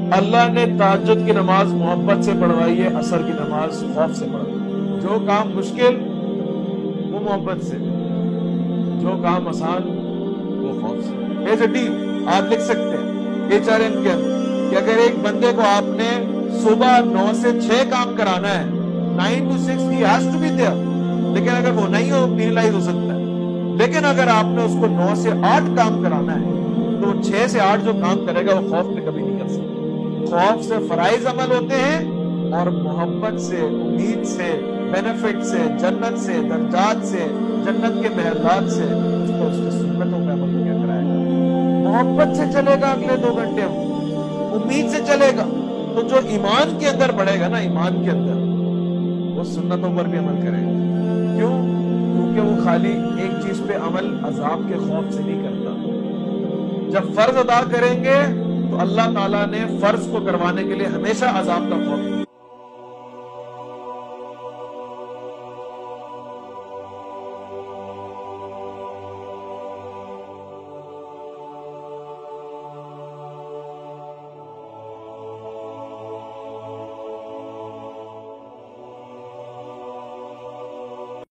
اللہ نے تہجد کی نماز محبت سے پڑھوائی ہے، عصر کی نماز خوف سے پڑھوائی۔ جو کام مشکل وہ محبت سے، جو کام آسان وہ خوف سے۔ ایسے ڈیل آپ لکھ سکتے ہیں HRM کے اندر کہ اگر ایک بندے کو آپ نے صبح 9 سے 6 کام کرانا ہے، 9 to 6 he has to be there، لیکن اگر وہ نہیں ہو پینلائز ہو سکتا ہے۔ لیکن اگر آپ نے اس کو 9 سے 8 کام کرانا ہے تو 6 سے 8 جو کام کرے گا وہ خوف میں کبھی نہیں کر سکتا۔ خوف سے فرائض عمل ہوتے ہیں اور محبت سے، امید سے، بینیفٹ سے، جنت سے، درجات سے، جنت کے محلات سے اس کو اس کی سنتوں پہ عمل کیا کرائے گا۔ محبت سے چلے گا اگلے 2 گھنٹے، امید سے چلے گا تو جو ایمان کے اندر بڑھے گا نا، ایمان کے اندر وہ سنتوں پر بھی عمل کرے گا۔ کیوں؟ کیونکہ وہ خالی ایک چیز پہ عمل عذاب کے خوف سے نہیں کرتا۔ جب فرض ادا کریں گے تو اللہ تعالیٰ نے فرض کو کروانے کے لیے ہمیشہ عذاب کا خوف